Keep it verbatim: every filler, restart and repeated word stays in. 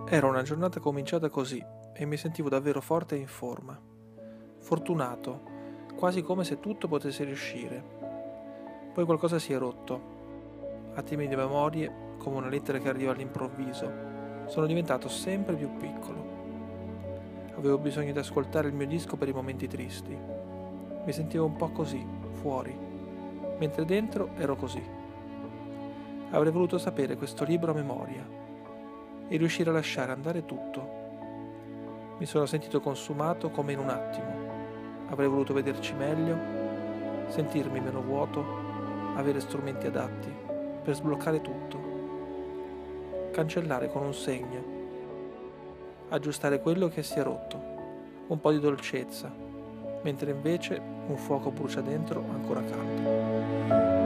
Era una giornata cominciata così e mi sentivo davvero forte e in forma. Fortunato, quasi come se tutto potesse riuscire. Poi qualcosa si è rotto. Attimi di memorie, come una lettera che arriva all'improvviso. Sono diventato sempre più piccolo. Avevo bisogno di ascoltare il mio disco per i momenti tristi. Mi sentivo un po' così, fuori, mentre dentro ero così. Avrei voluto sapere questo libro a memoria e riuscire a lasciare andare tutto. Mi sono sentito consumato come in un attimo. Avrei voluto vederci meglio, sentirmi meno vuoto, avere strumenti adatti per sbloccare tutto, cancellare con un segno, aggiustare quello che si è rotto, un po' di dolcezza, mentre invece un fuoco brucia dentro ancora caldo.